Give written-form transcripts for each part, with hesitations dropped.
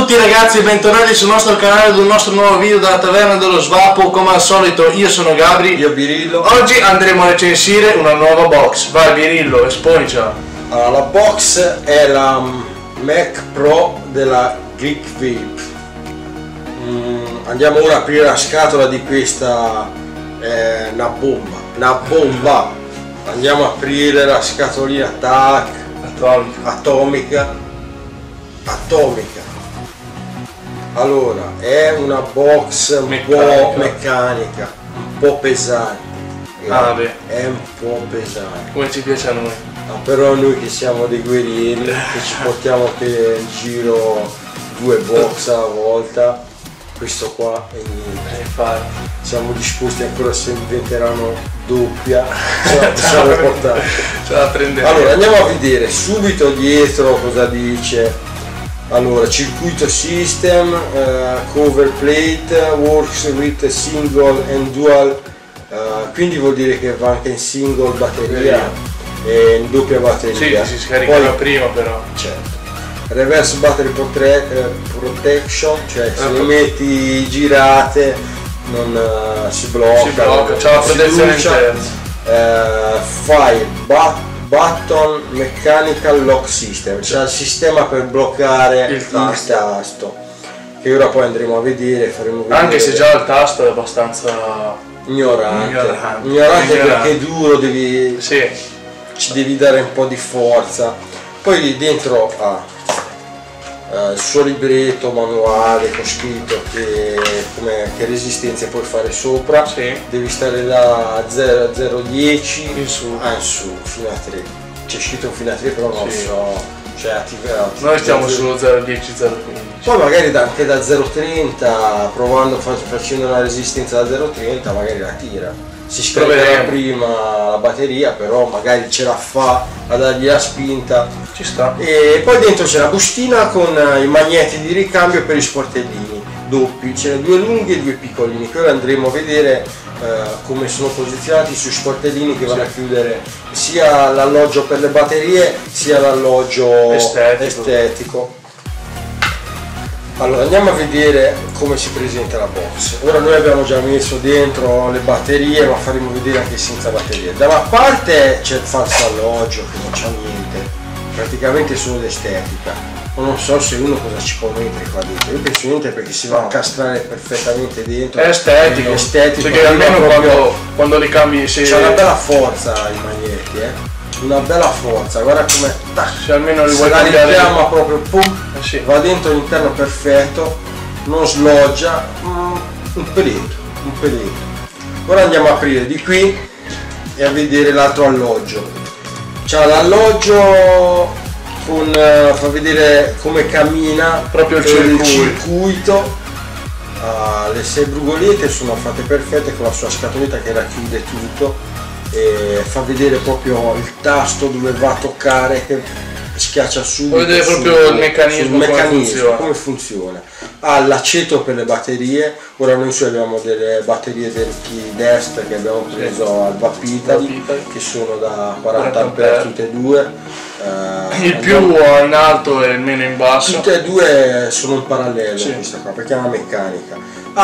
tutti ragazzi e bentornati sul nostro canale ad un nostro nuovo video dalla Taverna dello Svapo. Come al solito io sono Gabri. Io Birillo. Oggi andremo a recensire una nuova box. Vai Birillo, esponicela. Allora, la box è la Mac Pro della Geek Vape. Andiamo ora a aprire la scatola di questa, una bomba. Andiamo a aprire la scatolina atomica. Allora, è una box un po' meccanica, un po' pesante. È un po' pesante. Come ci piace a noi. Però noi che siamo dei guerrieri, che ci portiamo anche in giro 2 box alla volta, questo qua è niente. Siamo disposti ancora, se inventeranno doppia, ce la possiamo portare. Ce la prenderemo. Allora, andiamo a vedere subito dietro cosa dice. Allora, circuito system, cover plate, works with single and dual, quindi vuol dire che va anche in single batteria e in doppia batteria. Sì, si scarica prima però. Certo. Reverse battery protection, cioè se le metti girate non si blocca. C'è la protezione interna. Fire button mechanical lock system, c'è il sistema per bloccare il tasto, che ora poi andremo a vedere, faremo vedere. Anche se già il tasto è abbastanza ignorante perché è duro, ci devi dare un po' di forza. Poi lì dentro ha il suo libretto manuale con scritto che resistenze puoi fare sopra. Devi stare da 0 a 0,10 in su fino a 3. C'è scritto fino a 3 però non so, cioè attivato. Noi stiamo sullo 0,10, 0,15. Poi magari anche da 0,30 facendo una resistenza da 0,30 magari la tira. Si scarica prima la batteria, però magari ce la fa a dargli la spinta. Ci sta. E poi dentro c'è la bustina con i magneti di ricambio per i sportellini doppi, ce ne 2 lunghi e 2 piccolini, che ora andremo a vedere come sono posizionati sui sportellini che vanno a chiudere sia l'alloggio per le batterie sia l'alloggio estetico. Allora, andiamo a vedere come si presenta la box. Ora noi abbiamo già messo dentro le batterie, ma faremo vedere anche senza batterie. Da una parte c'è il falso alloggio che non c'ha niente, praticamente solo l'estetica. Non so se uno cosa ci può mettere qua dentro. Io penso niente perché si va a incastrare perfettamente dentro. È estetico, perché almeno quando li cambi c'è una bella forza i magneti, una bella forza, guarda come se almeno li vuoi la richiama proprio, pum, va dentro all'interno perfetto, non sloggia, un pelletto. Ora andiamo a aprire di qui e a vedere l'altro alloggio. C'ha l'alloggio con fa vedere come cammina proprio il circuito. Le 6 brugolette sono fatte perfette con la sua scatoletta che racchiude tutto. E fa vedere proprio il tasto dove va a toccare, che schiaccia subito. Vuoi vedere proprio il meccanismo come funziona. Ha l'aceto per le batterie. Ora noi abbiamo delle batterie del Keydest che abbiamo preso al Vapitali, che sono da 40 A tutte e 2. Il più in alto e il meno in basso. Tutte e 2 sono in parallelo, questa qua, perché è una meccanica. Ha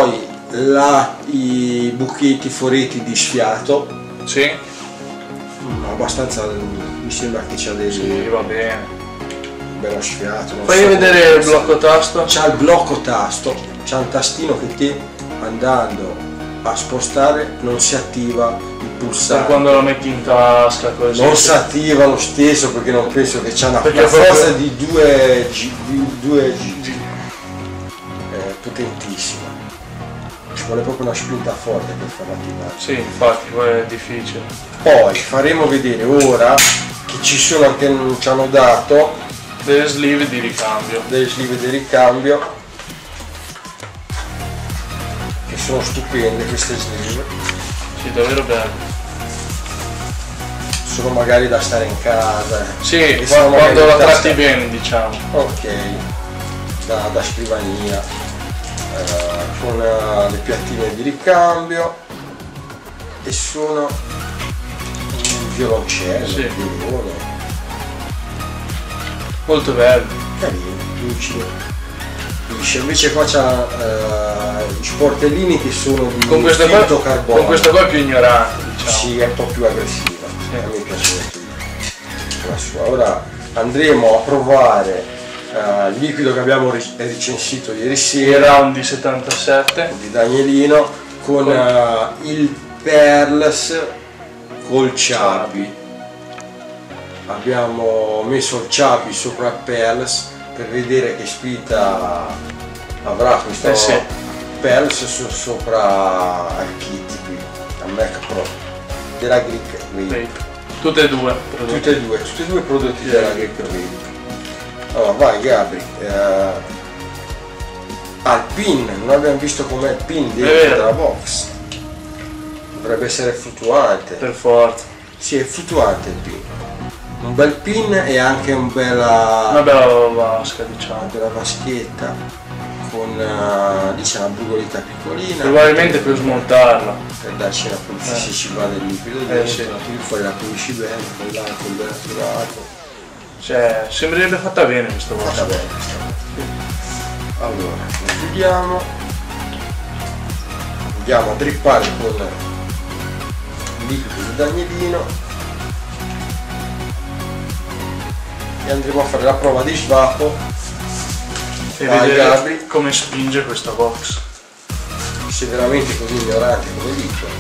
i buchetti foretti di sfiato. Abbastanza, mi sembra che c'ha dei. Va bene. Bello sfiato. Fai vedere il blocco tasto. C'ha il blocco tasto, c'ha un tastino che te andando a spostare non si attiva il pulsante. Quando lo metti in tasca così. Non si attiva lo stesso perché non penso che c'ha una forza di 2 G. Potentissima. Ci vuole proprio una spinta forte per farla attivare. Sì, infatti, è difficile. Poi faremo vedere ora che ci sono anche, ci hanno dato delle sleeve di ricambio. Che sono stupende queste sleeve. Sì, davvero belle. Sono magari da stare in casa. Sì, quando la tratti bene, diciamo. Ok, da scrivania. Con le piattine di ricambio e sono un violoncello, molto bello, carino, lucido. liscia. Invece qua c'ha i sportellini che sono di filtro carbonio. Con questo qua è più ignorante, diciamo. Sì, è un po' più aggressiva, sì. A me piace molto la sua. Ora andremo a provare il liquido che abbiamo recensito ieri sera, un D77 di Danielino, con il Pearls col Chubby. Abbiamo messo il Chubby sopra il Pearls per vedere che spinta avrà questo Pearls sopra al kit qui, al Mac Pro della Greek Vape. Tutte e due prodotti della Greek Vape. Allora vai Gabri, il pin, non abbiamo visto com'è il pin dentro la box, dovrebbe essere fluttuante. Per forza. Sì, è fluttuante il pin. Un bel pin e anche una bella vasca, diciamo. Una bella vaschetta con diciamo una brugolita piccolina. Probabilmente per smontarla. Per darci la pulizia se ci va del liquido dentro, sì. Fuori la pulisci bene, poi l'altro ben atturato. Cioè, sembrerebbe fatta bene questa volta. Fatta bene. Allora, lo chiudiamo. Andiamo a drippare con il liquido di Danielino e andremo a fare la prova di svapo e vedere come spinge questa box. Sei veramente così ignorante come dico.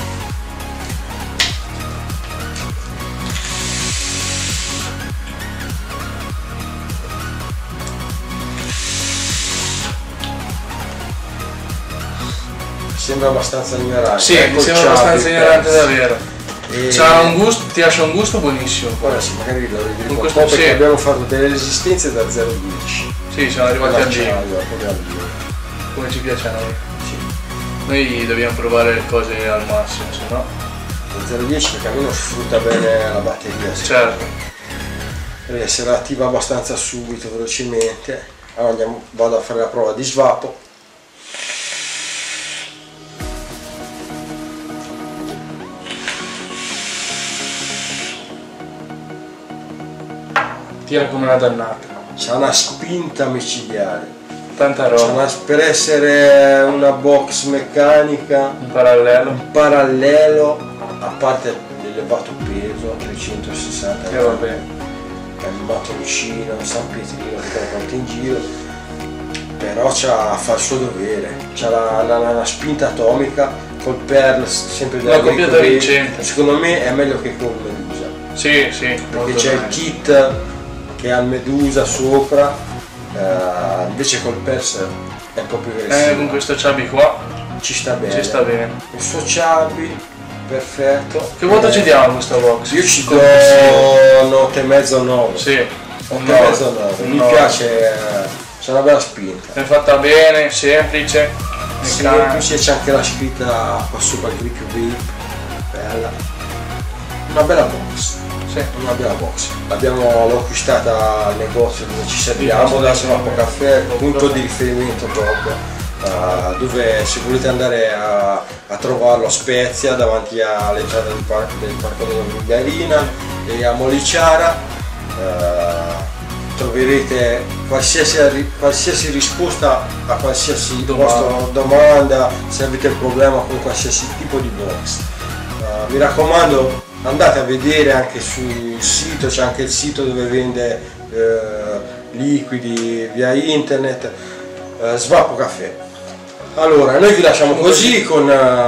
Sembra abbastanza ignorante. Sì, mi sembra abbastanza ignorante davvero. C'ha un gusto, ti lascia un gusto buonissimo. Ora sì, magari lo vedremo un po' perché abbiamo fatto delle resistenze da 0 a 10. Sì, siamo arrivati a 10. Come ci piace a noi. Sì. Noi dobbiamo provare le cose al massimo, se no. Da 0 a 10 perché almeno sfrutta bene la batteria. Certo. Perché se la attiva abbastanza subito, velocemente. Allora vado a fare la prova di svapo. Tira come una dannata. C'ha una spinta micidiale. Tanta roba. Per essere una box meccanica. Un parallelo. A parte l'elevato peso, 360 che vabbè. È un mattoncino, San Pietrino che te la porta in giro. Però fa il suo dovere. C'ha la spinta atomica col Pearl sempre della Greek Vape. Vincente. Secondo me è meglio che con Medusa. Sì. Perché c'è il kit che ha il Medusa sopra, invece col Pers è un po' più aggressivo. Con questo Chubby qua ci sta bene. Il suo Chubby, perfetto. Che voto ci diamo a questa box? Io ci do 8,5 o 9. Sì, 8,5 o 9. Mi piace, c'è una bella spinta. È fatta bene, semplice, c'è anche la scritta qua sopra il Greek Vape, bella. Una bella box. Una bella box. L'ho acquistata al negozio dove ci serviamo, da Svapo Caffè, punto di riferimento proprio, dove se volete andare a trovarlo a Spezia, davanti all'entrata del parco della Bulgarina e a Moliciara, troverete qualsiasi risposta a qualsiasi vostra domanda, se avete un problema con qualsiasi tipo di box. Mi raccomando, andate a vedere anche sul sito, c'è anche il sito dove vende liquidi via internet, Svapo Caffè. Allora, noi vi lasciamo così con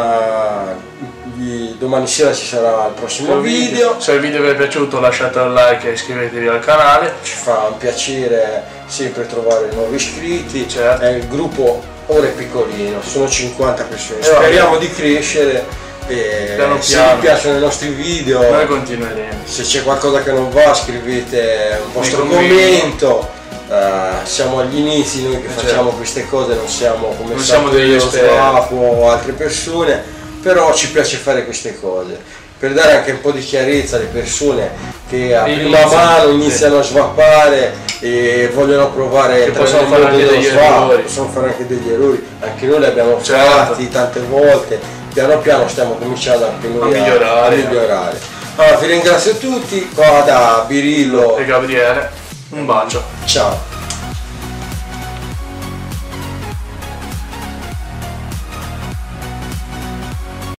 domani sera ci sarà il prossimo video. Se il video vi è piaciuto lasciate un like e iscrivetevi al canale. Ci fa un piacere sempre trovare nuovi iscritti. Certo. Il gruppo ora è piccolino, sono 50 persone, speriamo di crescere. E se vi piacciono i nostri video, noi continueremo. Se c'è qualcosa che non va, scrivete un vostro commento. Siamo agli inizi noi che facciamo queste cose, non siamo come degli esperti o altre persone, però ci piace fare queste cose per dare anche un po' di chiarezza alle persone che a prima mano iniziano a svappare e vogliono provare, possono fare anche degli errori. Possono fare anche degli errori, anche noi li abbiamo fatti tante volte. Piano piano stiamo cominciando anche noi a migliorare. Allora, vi ringrazio tutti, qua da Birillo e Gabriele, un bacio. Ciao.